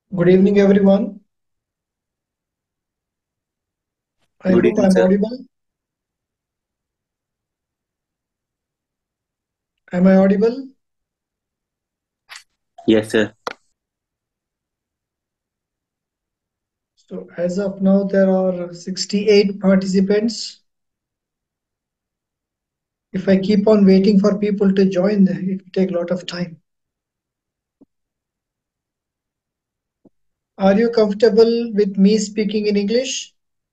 Good evening, everyone. I Good hope evening, I'm sir. audible. Am I audible? Yes, sir. So, as of now, there are 68 participants. If I keep on waiting for people to join, it will take a lot of time. Are you comfortable with me speaking in English?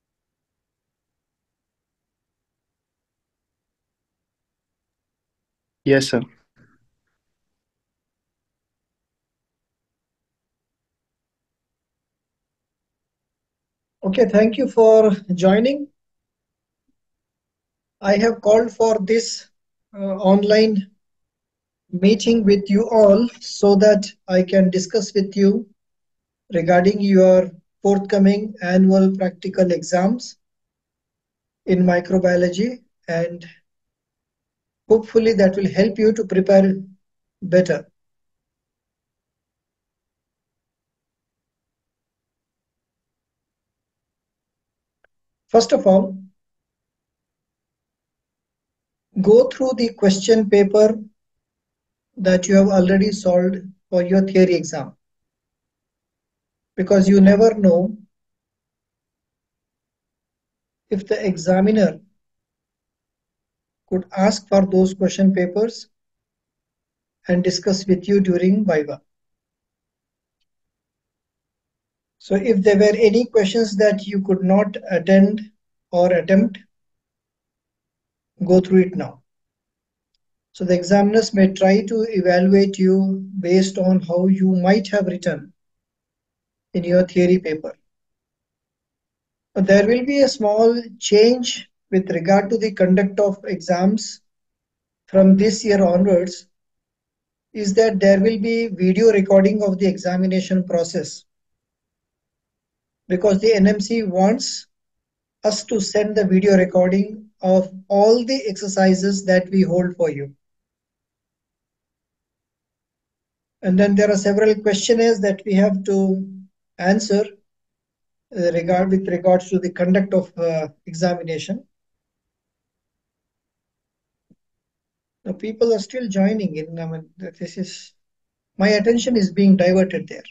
Yes, sir. Okay, thank you for joining. I have called for this online meeting with you all so that I can discuss with you regarding your forthcoming annual practical exams in microbiology, and hopefully that will help you to prepare better. First of all, go through the question paper that you have already solved for your theory exam, because you never know if the examiner could ask for those question papers and discuss with you during Viva. So if there were any questions that you could not attend or attempt, go through it now. So the examiners may try to evaluate you based on how you might have written in your theory paper. There will be a small change with regard to the conduct of exams from this year onwards, is that there will be video recording of the examination process, because the NMC wants us to send the video recording of all the exercises that we hold for you. And then there are several questionnaires that we have to answer with regards to the conduct of examination. Now people are still joining in. I mean, this is, my attention is being diverted there.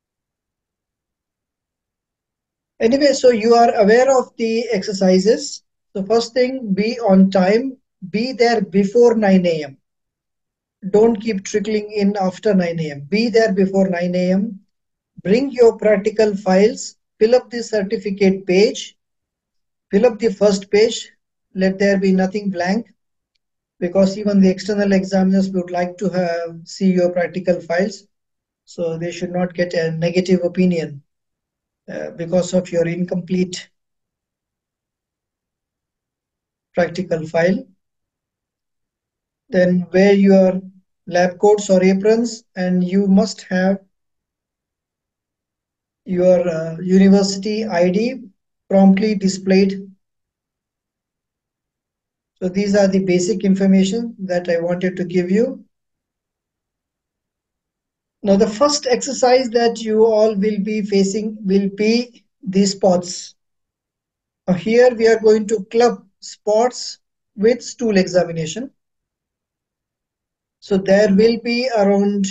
Anyway, so you are aware of the exercises. So first thing, be on time, be there before 9 a.m. Don't keep trickling in after 9 a.m. Be there before 9 a.m. Bring your practical files, fill up the certificate page, fill up the first page, let there be nothing blank, because even the external examiners would like to see your practical files. So they should not get a negative opinion because of your incomplete practical file. Then wear your lab coats or aprons, and you must have your university ID promptly displayed. So these are the basic information that I wanted to give you. Now the first exercise that you all will be facing will be the spots. Now here we are going to club spots with stool examination. So there will be around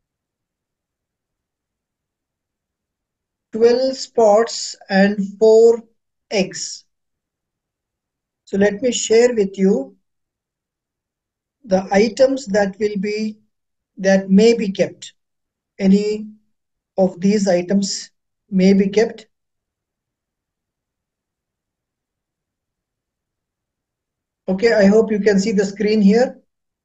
12 spots and 4 eggs. So let me share with you the items that may be kept. Any of these items may be kept. Okay, I hope you can see the screen here.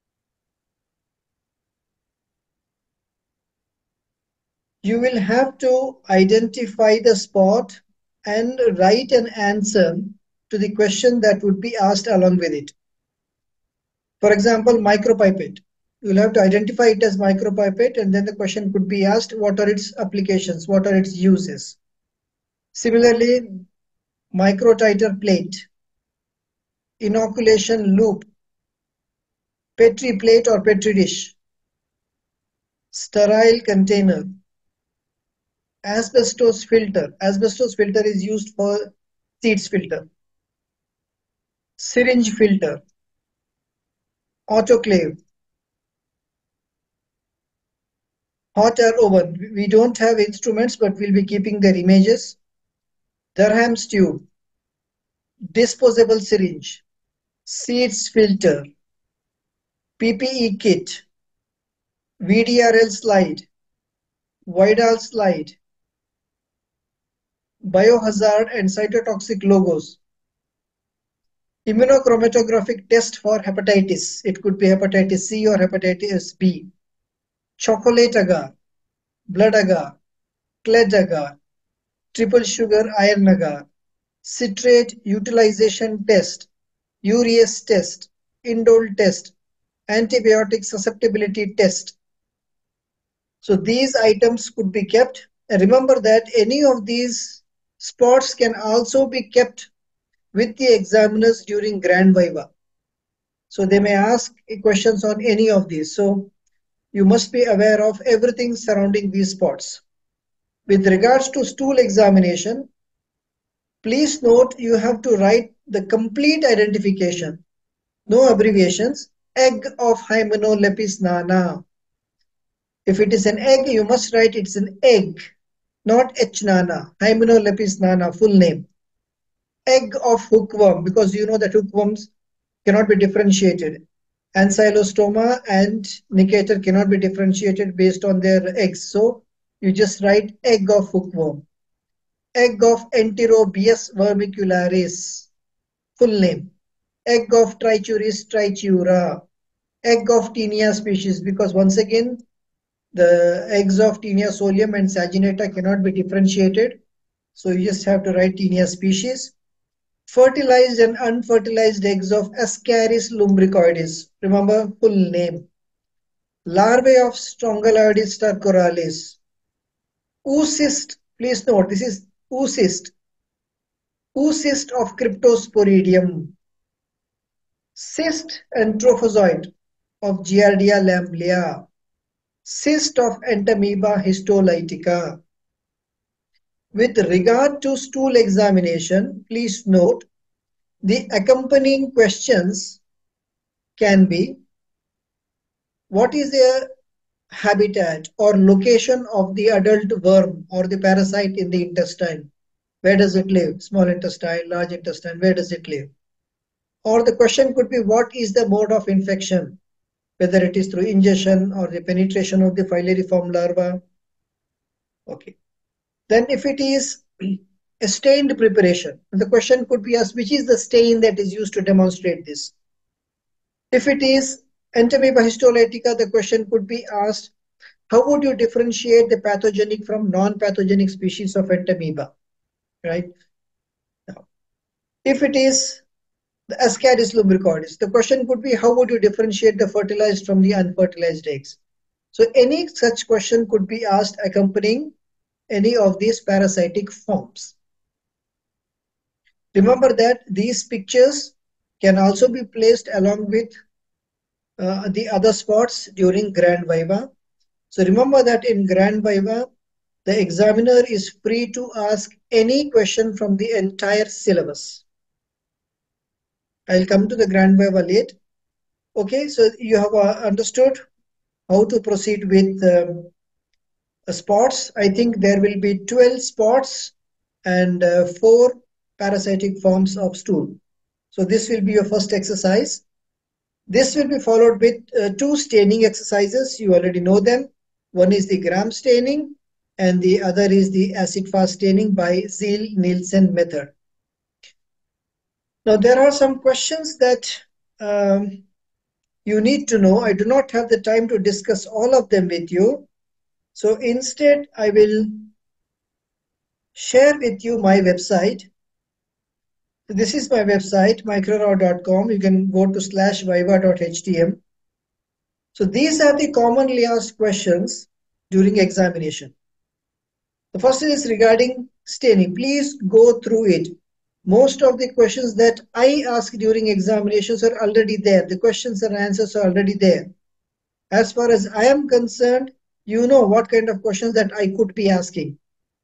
You will have to identify the spot and write an answer to the question that would be asked along with it. For example, micropipette. You will have to identify it as micropipette, and then the question could be asked, what are its applications, what are its uses? Similarly, microtiter plate, inoculation loop, Petri plate or Petri dish, sterile container, Asbestos filter. Asbestos filter is used for seeds filter. Syringe filter. Autoclave. Hot air oven. We don't have instruments, but we'll be keeping their images. Durham's tube. Disposable syringe. Seeds filter. PPE kit. VDRL slide. Vidal slide. Biohazard and cytotoxic logos. Immunochromatographic test for hepatitis. It could be hepatitis C or hepatitis B. Chocolate agar, blood agar, clad agar, triple sugar iron agar, citrate utilization test, urease test, indole test, antibiotic susceptibility test. So these items could be kept. And remember that any of these spots can also be kept with the examiners during grand viva. So they may ask questions on any of these. So you must be aware of everything surrounding these spots. With regards to stool examination, please note you have to write the complete identification, no abbreviations, egg of Hymenolapis nana. If it is an egg, you must write it's an egg, not H nana, Hymenolapis nana, full name. Egg of hookworm, because you know that hookworms cannot be differentiated. Ancylostoma and Necator cannot be differentiated based on their eggs. So you just write egg of hookworm. Egg of Enterobius vermicularis, full name. Egg of Trichuris trichiura. Egg of Taenia species, because once again, the eggs of Taenia solium and saginata cannot be differentiated. So you just have to write Taenia species. Fertilized and unfertilized eggs of Ascaris lumbricoides. Remember, full name. Larvae of Strongyloides stercoralis. Oocyst, please note, this is oocyst. Oocyst of Cryptosporidium. Cyst and trophozoite of Giardia lamblia. Cyst of Entamoeba histolytica. With regard to stool examination, please note the accompanying questions can be: what is the habitat or location of the adult worm or the parasite in the intestine? Where does it live? Small intestine, large intestine, where does it live? Or the question could be, what is the mode of infection? Whether it is through ingestion or the penetration of the filariform larva. Okay. Then if it is a stained preparation, the question could be asked, which is the stain that is used to demonstrate this? If it is Entamoeba histolytica, the question could be asked, how would you differentiate the pathogenic from non-pathogenic species of Entamoeba? Right? Now, if it is the Ascaris lumbricoides, the question could be, how would you differentiate the fertilized from the unfertilized eggs? So any such question could be asked accompanying any of these parasitic forms. Remember that these pictures can also be placed along with the other spots during grand viva. So remember that in grand viva, the examiner is free to ask any question from the entire syllabus. I'll come to the grand viva late. Okay, so you have understood how to proceed with spots. I think there will be 12 spots and 4 parasitic forms of stool. So this will be your first exercise. This will be followed with 2 staining exercises. You already know them. One is the gram staining and the other is the acid-fast staining by Ziehl-Neelsen method. Now there are some questions that you need to know. I do not have the time to discuss all of them with you. So instead, I will share with you my website. So this is my website, microrao.com. You can go to /viva.htm. So these are the commonly asked questions during examination. The first is regarding staining. Please go through it. Most of the questions that I ask during examinations are already there. The questions and answers are already there. As far as I am concerned, you know what kind of questions that I could be asking.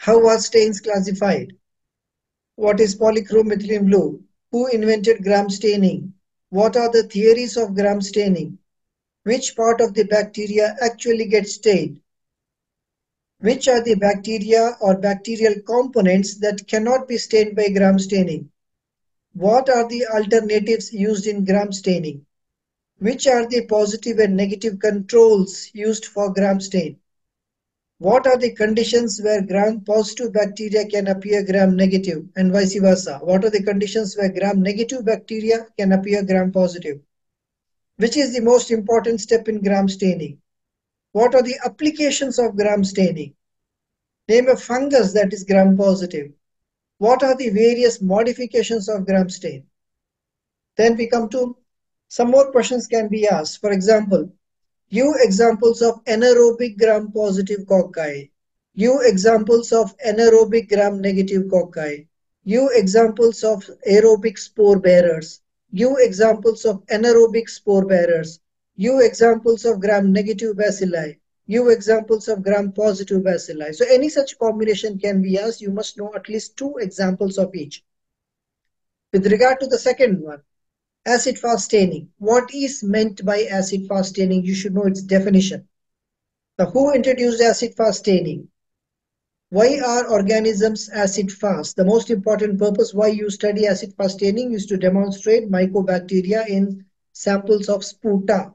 How are stains classified? What is polychrome methylene blue? Who invented gram staining? What are the theories of gram staining? Which part of the bacteria actually gets stained? Which are the bacteria or bacterial components that cannot be stained by gram staining? What are the alternatives used in gram staining? Which are the positive and negative controls used for gram stain? What are the conditions where gram positive bacteria can appear gram negative and vice versa? What are the conditions where gram negative bacteria can appear gram positive? Which is the most important step in gram staining? What are the applications of gram staining? Name a fungus that is gram positive. What are the various modifications of gram stain? Then we come to some more questions can be asked. For example, give examples of anaerobic gram positive cocci. Give examples of anaerobic gram negative cocci. Give examples of aerobic spore bearers. Give examples of anaerobic spore bearers. Give examples of gram negative bacilli. Give examples of gram positive bacilli. So any such combination can be asked. You must know at least 2 examples of each. With regard to the second one, acid-fast staining. What is meant by acid-fast staining? You should know its definition. Now, who introduced acid-fast staining? Why are organisms acid-fast? The most important purpose why you study acid-fast staining is to demonstrate mycobacteria in samples of sputa.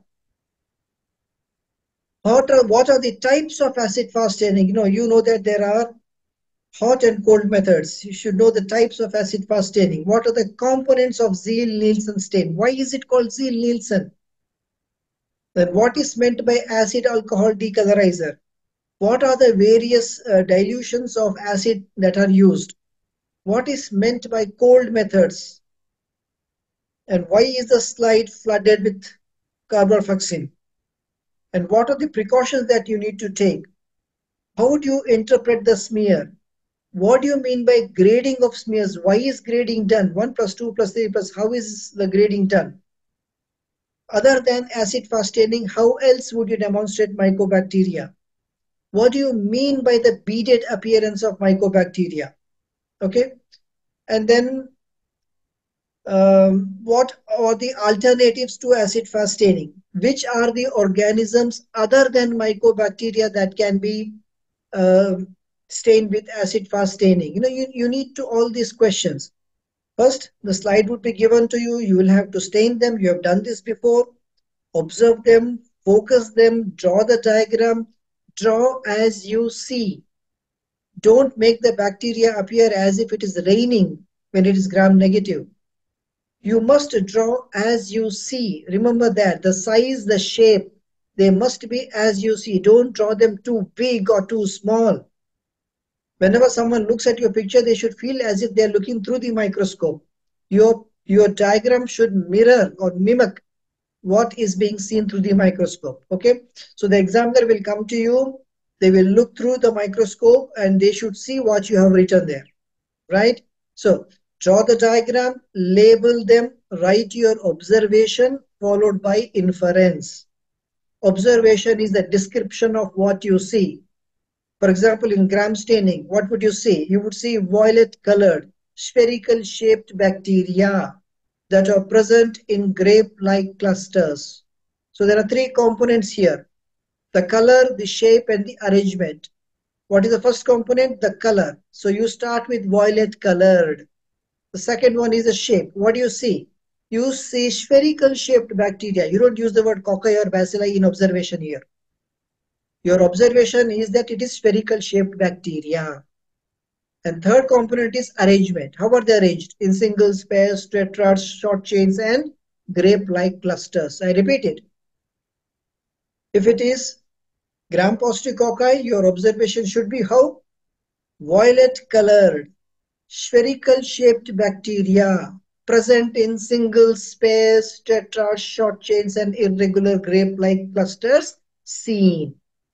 What are the types of acid-fast staining? You know that there are hot and cold methods. You should know the types of acid-fast staining. What are the components of Ziehl-Neelsen stain? Why is it called Ziehl-Neelsen? Then what is meant by acid alcohol decolorizer? What are the various dilutions of acid that are used? What is meant by cold methods? And why is the slide flooded with carbamazepine? And what are the precautions that you need to take? How do you interpret the smear? What do you mean by grading of smears? Why is grading done? 1 plus 2 plus 3 plus, how is the grading done? Other than acid-fast staining, how else would you demonstrate mycobacteria? What do you mean by the beaded appearance of mycobacteria? Okay. And then what are the alternatives to acid-fast staining? Which are the organisms other than mycobacteria that can be uh, stained with acid-fast staining? You need to all these questions. First, the slide would be given to you. You will have to stain them. You have done this before. Observe them, focus them, draw the diagram, draw as you see. Don't make the bacteria appear as if it is raining when it is gram negative. You must draw as you see. Remember that the size, the shape, they must be as you see. Don't draw them too big or too small. Whenever someone looks at your picture, they should feel as if they're looking through the microscope. Your diagram should mirror or mimic what is being seen through the microscope. Okay, so the examiner will come to you, they will look through the microscope and they should see what you have written there, right? So draw the diagram, label them, write your observation followed by inference. Observation is the description of what you see. For example, in gram staining, what would you see? You would see violet colored, spherical shaped bacteria that are present in grape-like clusters. So there are 3 components here: the color, the shape, and the arrangement. What is the first component? The color. So you start with violet colored. The second one is the shape. What do you see? You see spherical shaped bacteria. You don't use the word cocci or bacilli in observation here. Your observation is that it is spherical shaped bacteria. And third component is arrangement. How are they arranged? In singles, pairs, tetrads, short chains, and grape-like clusters. I repeat it. If it is gram-positive cocci, your observation should be how? Violet-colored, spherical-shaped bacteria present in singles, pairs, tetrads, short chains, and irregular grape-like clusters seen.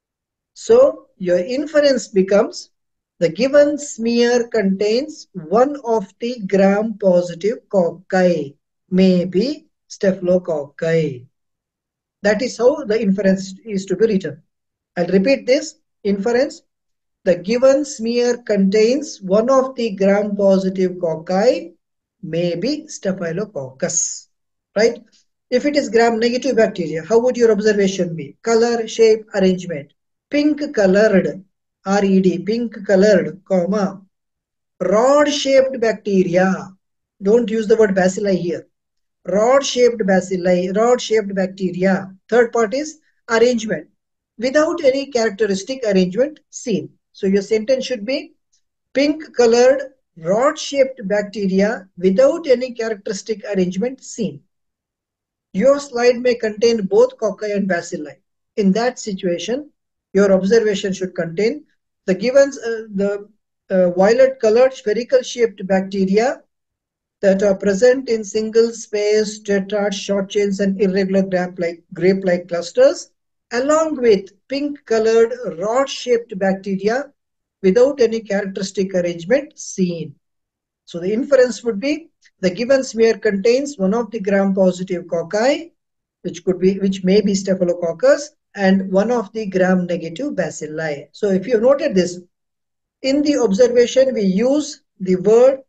So your inference becomes the given smear contains one of the gram-positive cocci, maybe staphylococci. That is how the inference is to be written. I'll repeat this. Inference: The given smear contains one of the gram-positive cocci, maybe Staphylococcus, right? If it is gram-negative bacteria, how would your observation be? Color, shape, arrangement. Pink-colored, RED, pink-colored, comma, rod-shaped bacteria. Don't use the word bacilli here. Rod-shaped bacilli, rod-shaped bacteria. Third part is arrangement. Without any characteristic arrangement seen. So your sentence should be pink-colored, rod-shaped bacteria without any characteristic arrangement seen. Your slide may contain both cocci and bacilli. In that situation, your observation should contain the given violet-colored spherical-shaped bacteria that are present in single-spaced, tetrad, short chains, and irregular grape-like clusters, along with pink-colored rod-shaped bacteria without any characteristic arrangement seen. So the inference would be the given smear contains one of the gram-positive cocci, which may be Staphylococcus, and one of the gram-negative bacilli. So if you have noted this, in the observation we use the word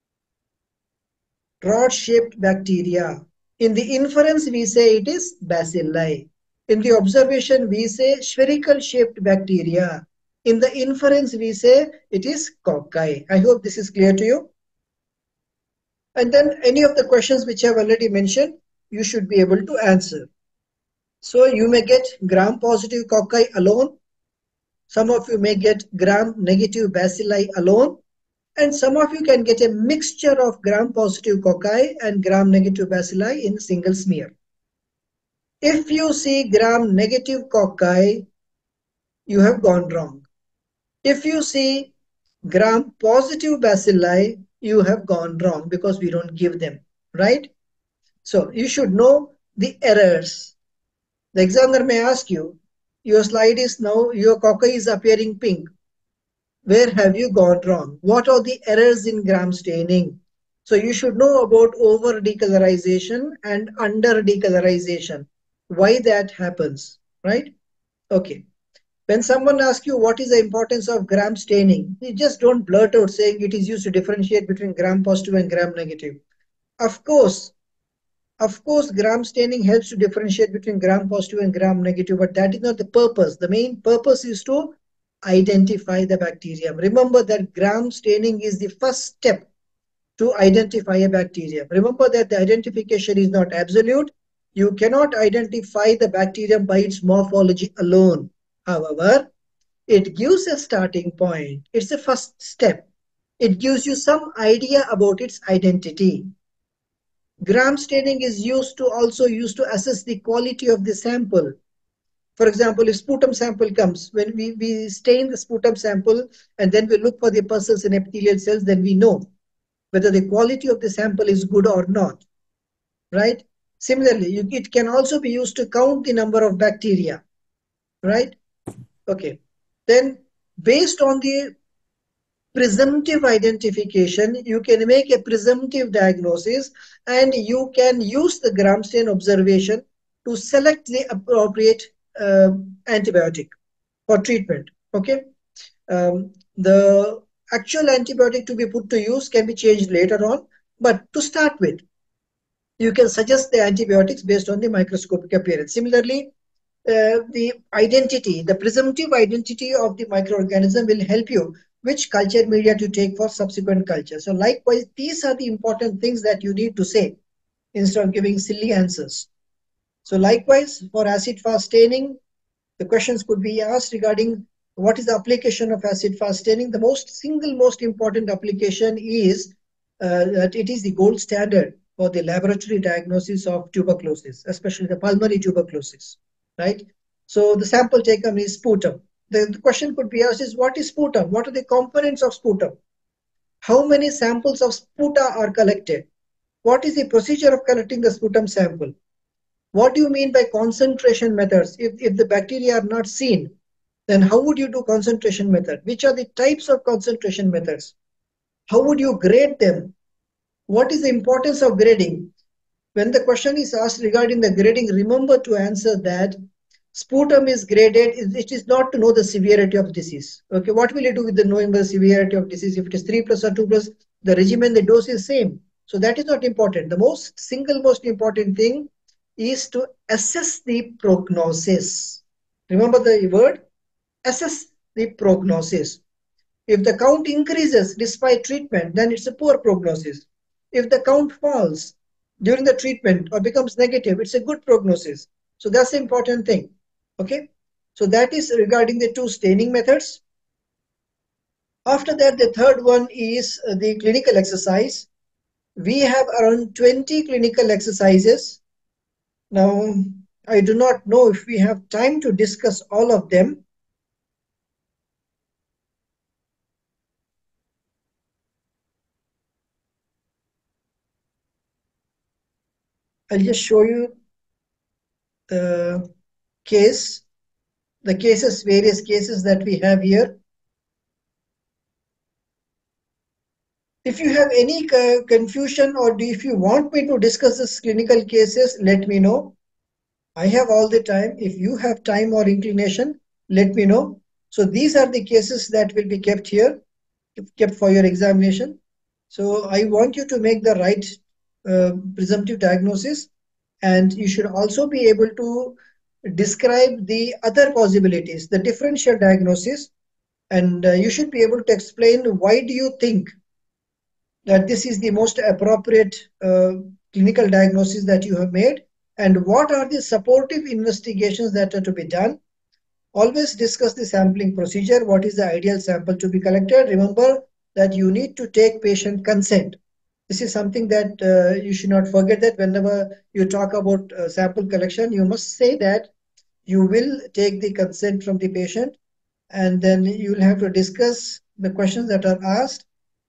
rod-shaped bacteria. In the inference, we say it is bacilli. In the observation, we say spherical-shaped bacteria. In the inference, we say it is cocci. I hope this is clear to you. And then any of the questions which I have already mentioned, you should be able to answer. So you may get gram-positive cocci alone. Some of you may get gram-negative bacilli alone. And some of you can get a mixture of gram-positive cocci and gram-negative bacilli in a single smear. If you see gram-negative cocci, you have gone wrong. If you see gram-positive bacilli, you have gone wrong because we don't give them, right? So you should know the errors. The examiner may ask you, your slide is now, your cocci is appearing pink. Where have you gone wrong? What are the errors in gram staining? So you should know about over decolorization and under decolorization. Why that happens, right? Okay. When someone asks you what is the importance of gram staining, you just don't blurt out saying it is used to differentiate between gram positive and gram negative. Of course, gram staining helps to differentiate between gram positive and gram negative, but that is not the purpose. The main purpose is to identify the bacterium. Remember that gram staining is the first step to identify a bacterium. Remember that the identification is not absolute. You cannot identify the bacterium by its morphology alone. However, it gives a starting point. It's the first step. It gives you some idea about its identity. Gram staining is also used to assess the quality of the sample. For example, if sputum sample comes, when we stain the sputum sample and then we look for the pulses and epithelial cells, then we know whether the quality of the sample is good or not, right? Similarly, it can also be used to count the number of bacteria, right? Okay. Then based on the presumptive identification, you can make a presumptive diagnosis and you can use the gram stain observation to select the appropriate antibiotic for treatment. Okay. The actual antibiotic to be put to use can be changed later on, but to start with, you can suggest the antibiotics based on the microscopic appearance. Similarly, the presumptive identity of the microorganism will help you which culture media to take for subsequent culture. So likewise, these are the important things that you need to say instead of giving silly answers. So likewise, for acid-fast staining, the questions could be asked regarding what is the application of acid-fast staining. The single most important application is that it is the gold standard for the laboratory diagnosis of tuberculosis, especially the pulmonary tuberculosis, right? So the sample taken is sputum. The question could be asked is, what is sputum? What are the components of sputum? How many samples of sputa are collected? What is the procedure of collecting the sputum sample? What do you mean by concentration methods? If the bacteria are not seen, then how would you do concentration method? Which are the types of concentration methods? How would you grade them? What is the importance of grading? When the question is asked regarding the grading, remember to answer that Sputum is graded. It is not to know the severity of disease. Okay, what will you do with the knowing the severity of disease? If it is 3 plus or 2 plus, the regimen, the dose is same. So that is not important. The single most important thing is to assess the prognosis. Remember the word assess the prognosis. If the count increases despite treatment, then it's a poor prognosis. If the count falls during the treatment or becomes negative, it's a good prognosis. So that's the important thing. Okay. So that is regarding the two staining methods. After that, the third one is the clinical exercise. We have around 20 clinical exercises. Now, I do not know if we have time to discuss all of them. I'll just show you the case, the cases, various cases that we have here. If you have any confusion or if you want me to discuss this clinical cases, let me know. I have all the time. If you have time or inclination, let me know. So these are the cases that will be kept here, kept for your examination. So I want you to make the right presumptive diagnosis, and you should also be able to describe the other possibilities, the differential diagnosis, and you should be able to explain why do you think that this is the most appropriate clinical diagnosis that you have made, and what are the supportive investigations that are to be done. Always discuss the sampling procedure. What is the ideal sample to be collected? Remember that you need to take patient consent. This is something that you should not forget, that whenever you talk about sample collection, you must say that you will take the consent from the patient, and then you will have to discuss the questions that are asked.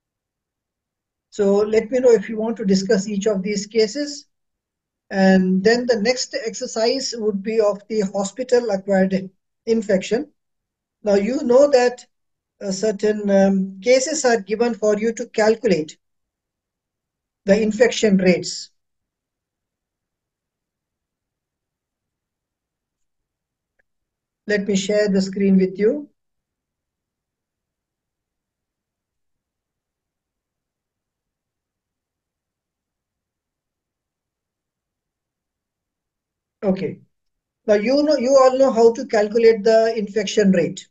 So let me know if you want to discuss each of these cases. And then the next exercise would be of the hospital acquired infection. Now you know that certain cases are given for you to calculate the infection rates. Let me share the screen with you. Okay. Now you all know how to calculate the infection rate.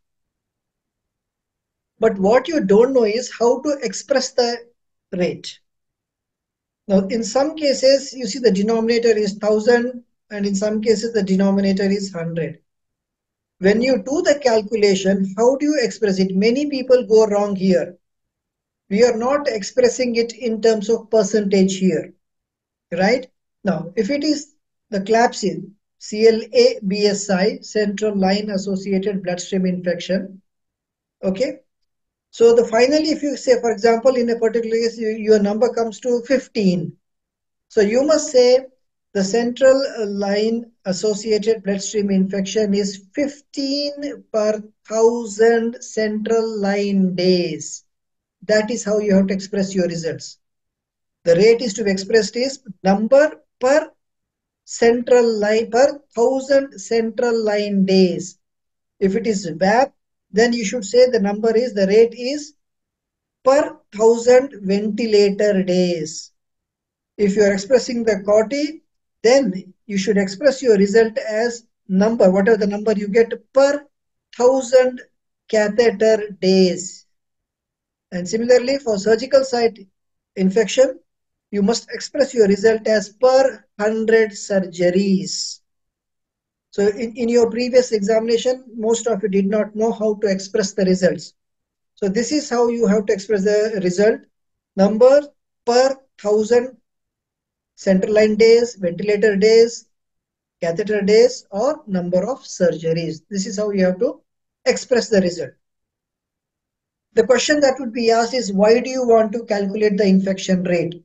But what you don't know is how to express the rate. Now, in some cases, you see the denominator is 1000, and in some cases, the denominator is 100. When you do the calculation, how do you express it? Many people go wrong here. We are not expressing it in terms of percentage here, right? Now, if it is the CLABSI, CLABSI, central line associated bloodstream infection, okay? So the finally, if you say, for example, in a particular case, your number comes to 15. So you must say the central line associated bloodstream infection is 15 per 1000 central line days. That is how you have to express your results. The rate is to be expressed is number per central line per 1000 central line days. If it is VAP, then you should say the number is, the rate is per 1000 ventilator days. If you are expressing the COTI, then you should express your result as number, whatever the number you get per 1000 catheter days. And similarly, for surgical site infection, you must express your result as per 100 surgeries. So in your previous examination, most of you did not know how to express the results. So this is how you have to express the result. Number per 1000 central line days, ventilator days, catheter days, or number of surgeries. This is how you have to express the result. The question that would be asked is, why do you want to calculate the infection rate?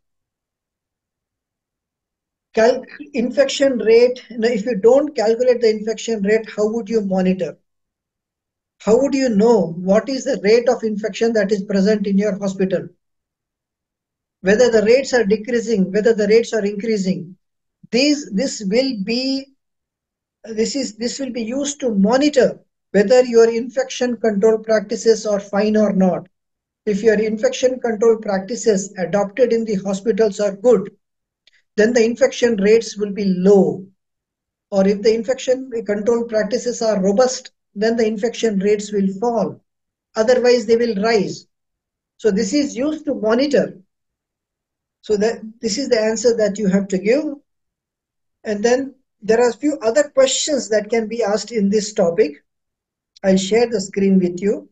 Infection rate, if you don't calculate the infection rate, how would you monitor? How would you know what is the rate of infection that is present in your hospital? Whether the rates are decreasing, whether the rates are increasing. This will be This will be used to monitor whether your infection control practices are fine or not. If your infection control practices adopted in the hospitals are good, then the infection rates will be low. Or if the infection control practices are robust, then the infection rates will fall. Otherwise, they will rise. So this is used to monitor. So that this is the answer that you have to give. And then there are a few other questions that can be asked in this topic. I'll share the screen with you.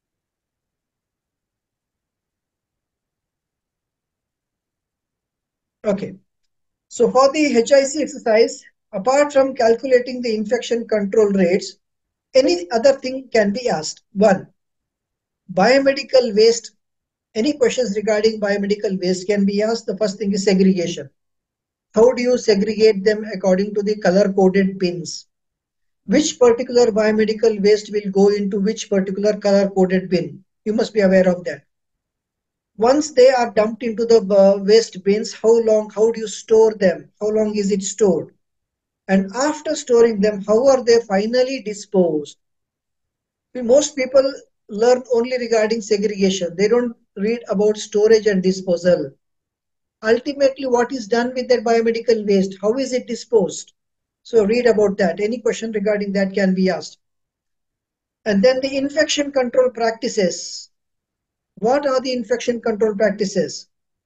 Okay. So for the HIC exercise, apart from calculating the infection control rates, any other thing can be asked. One, biomedical waste. Any questions regarding biomedical waste can be asked. The first thing is segregation. How do you segregate them according to the color-coded bins? Which particular biomedical waste will go into which particular color-coded bin? You must be aware of that. Once they are dumped into the waste bins, how do you store them? How long is it stored? And after storing them, how are they finally disposed? Most people learn only regarding segregation. They don't read about storage and disposal. Ultimately, what is done with that biomedical waste? How is it disposed? So read about that. Any question regarding that can be asked. And then the infection control practices. What are the infection control practices?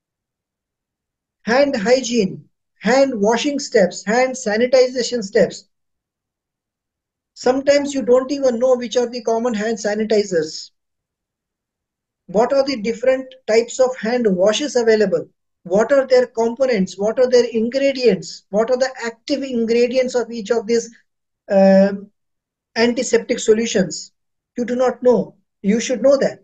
Hand hygiene, hand washing steps, hand sanitization steps. Sometimes you don't even know which are the common hand sanitizers. What are the different types of hand washes available? What are their components? What are their ingredients? What are the active ingredients of each of these uh, antiseptic solutions? You do not know. You should know that.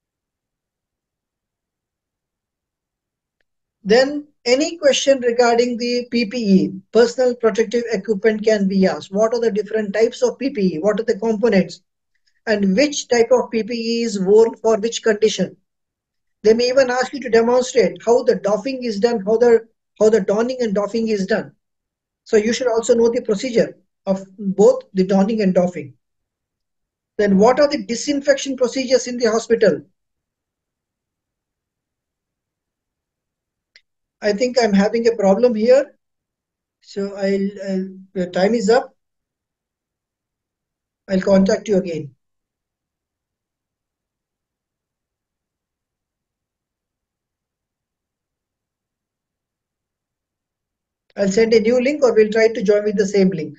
Then any question regarding the PPE, personal protective equipment, can be asked. What are the different types of PPE? What are the components? And which type of PPE is worn for which condition? They may even ask you to demonstrate how the doffing is done, how the donning and doffing is done. So you should also know the procedure of both the donning and doffing. Then what are the disinfection procedures in the hospital? I think I'm having a problem here. So the time is up. I'll contact you again. I'll send a new link or we'll try to join with the same link.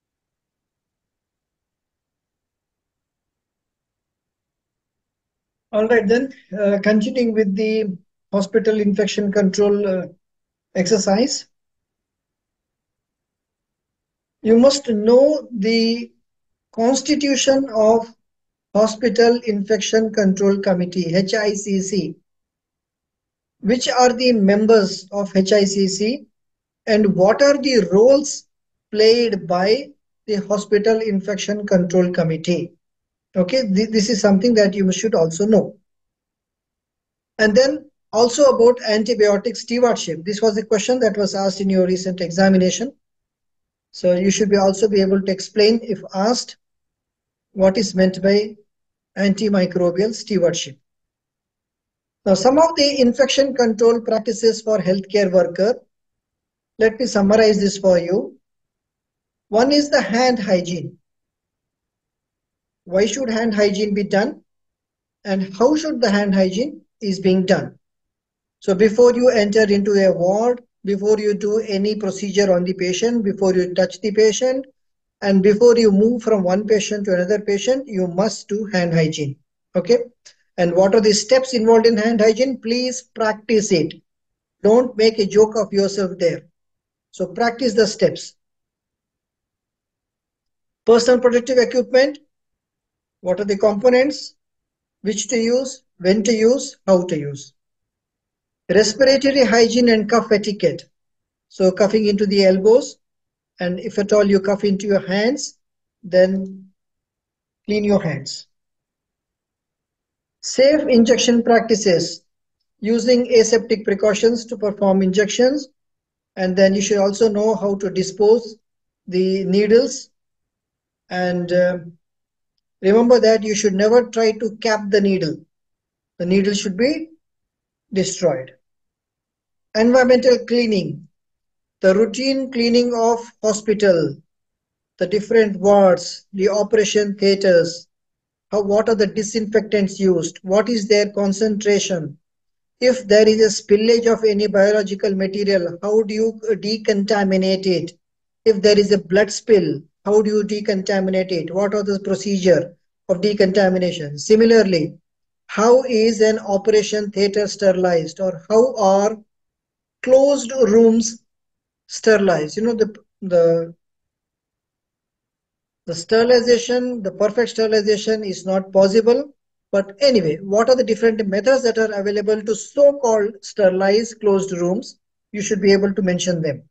All right, then continuing with the hospital infection control exercise. You must know the constitution of Hospital Infection Control Committee, HICC. Which are the members of HICC and what are the roles played by the Hospital Infection Control Committee? Okay, this is something that you should also know. And then also about antibiotic stewardship. This was a question that was asked in your recent examination. So you should also be able to explain, if asked, what is meant by antimicrobial stewardship. Now, some of the infection control practices for healthcare worker. Let me summarize this for you. One is the hand hygiene. Why should hand hygiene be done? And how should the hand hygiene is being done? So before you enter into a ward, before you do any procedure on the patient, before you touch the patient, and before you move from one patient to another patient, you must do hand hygiene. Okay? And what are the steps involved in hand hygiene? Please practice it. Don't make a joke of yourself there. So practice the steps. Personal protective equipment. What are the components? Which to use, when to use, how to use. Respiratory hygiene and cough etiquette. So coughing into the elbows, and if at all you cough into your hands, then clean your hands. Safe injection practices, using aseptic precautions to perform injections, and then you should also know how to dispose the needles And remember that you should never try to cap the needle. The needle should be destroyed. Environmental cleaning, the routine cleaning of hospital, the different wards, the operation theaters, what are the disinfectants used, what is their concentration, if there is a spillage of any biological material, how do you decontaminate it? If there is a blood spill, how do you decontaminate it? What are the procedure of decontamination? Similarly, how is an operation theater sterilized, or how are closed rooms sterilized? The sterilization, the perfect sterilization is not possible. But anyway, what are the different methods that are available to so-called sterilize closed rooms? You should be able to mention them.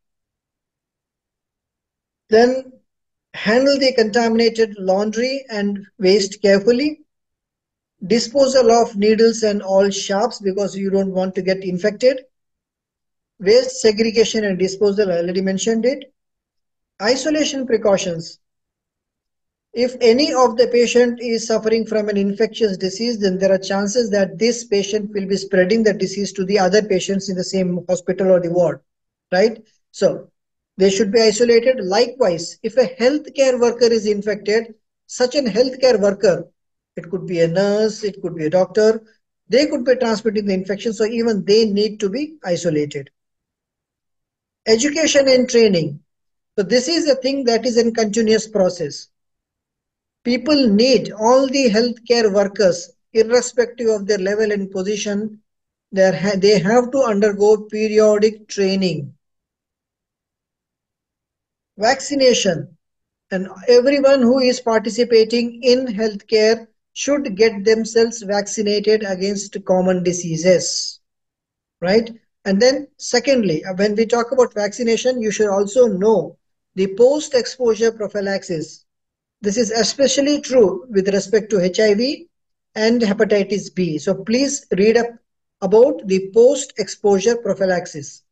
Then handle the contaminated laundry and waste carefully. Disposal of needles and all sharps because you don't want to get infected. Waste segregation and disposal, I already mentioned it. Isolation precautions. If any of the patient is suffering from an infectious disease, then there are chances that this patient will be spreading the disease to the other patients in the same hospital or the ward, right? So they should be isolated. Likewise, if a healthcare worker is infected, such an healthcare worker, it could be a nurse, it could be a doctor, they could be transmitting the infection, so even they need to be isolated. Education and training. So this is a thing that is a continuous process. People need all the healthcare workers, irrespective of their level and position, they have to undergo periodic training. Vaccination, and everyone who is participating in healthcare should get themselves vaccinated against common diseases, right? And then secondly, when we talk about vaccination, you should also know the post-exposure prophylaxis. This is especially true with respect to HIV and hepatitis B. So please read up about the post-exposure prophylaxis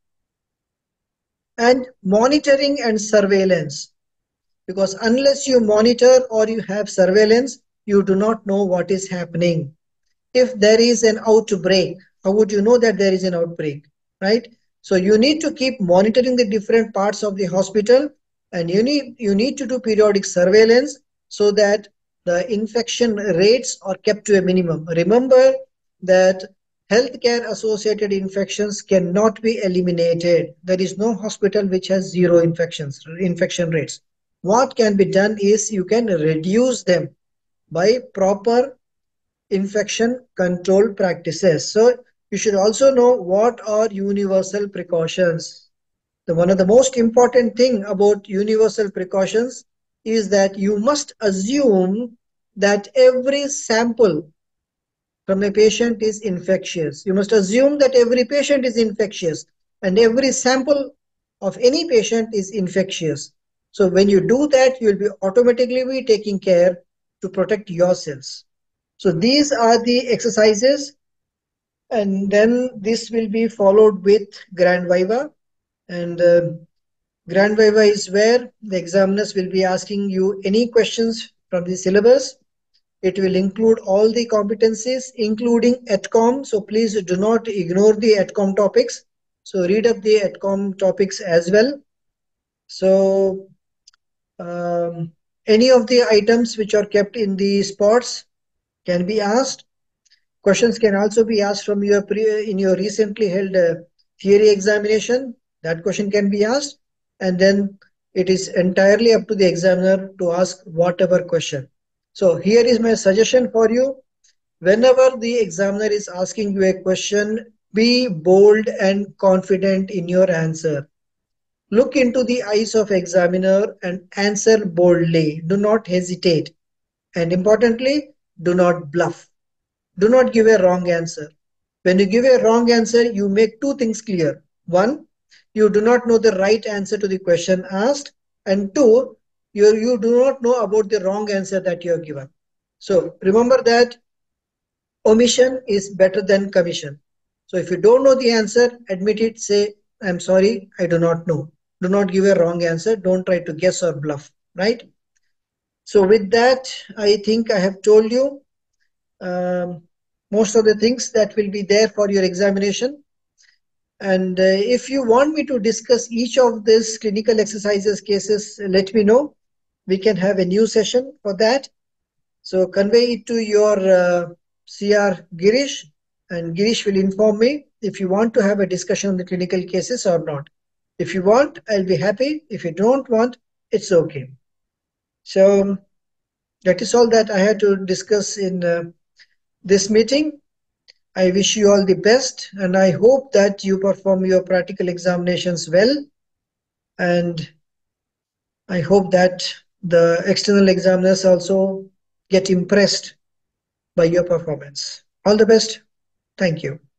and monitoring and surveillance. Because unless you monitor or you have surveillance, you do not know what is happening. If there is an outbreak, how would you know that there is an outbreak, right? So you need to keep monitoring the different parts of the hospital, and you need to do periodic surveillance so that the infection rates are kept to a minimum. Remember that healthcare associated infections cannot be eliminated. There is no hospital which has zero infection rates. What can be done is you can reduce them by proper infection control practices. So you should also know what are universal precautions. One of the most important thing about universal precautions is that you must assume that every sample from a patient is infectious. You must assume that every patient is infectious and every sample of any patient is infectious. So when you do that, you will be automatically be taking care to protect yourselves. So these are the exercises, and then this will be followed with Grand Viva. And Grand Viva is where the examiners will be asking you any questions from the syllabus. It will include all the competencies, including ETCOM. So please do not ignore the ETCOM topics. So read up the ETCOM topics as well. So any of the items which are kept in the spots can be asked. Questions can also be asked from in your recently held theory examination. That question can be asked, and then it is entirely up to the examiner to ask whatever question. So here is my suggestion for you. Whenever the examiner is asking you a question, be bold and confident in your answer. Look into the eyes of examiner and answer boldly. Do not hesitate. And importantly, do not bluff. Do not give a wrong answer. When you give a wrong answer, you make two things clear. One, you do not know the right answer to the question asked. And two, you do not know about the wrong answer that you have given. So remember that omission is better than commission. So if you don't know the answer, admit it, say, I'm sorry, I do not know. Do not give a wrong answer. Don't try to guess or bluff, right? So with that, I think I have told you most of the things that will be there for your examination. And if you want me to discuss each of these clinical exercises cases, let me know. We can have a new session for that. So convey it to your CR Girish, and Girish will inform me if you want to have a discussion on the clinical cases or not. If you want, I'll be happy. If you don't want, it's okay. So that is all that I had to discuss in this meeting. I wish you all the best, and I hope that you perform your practical examinations well, and I hope that the external examiners also get impressed by your performance. All the best. Thank you.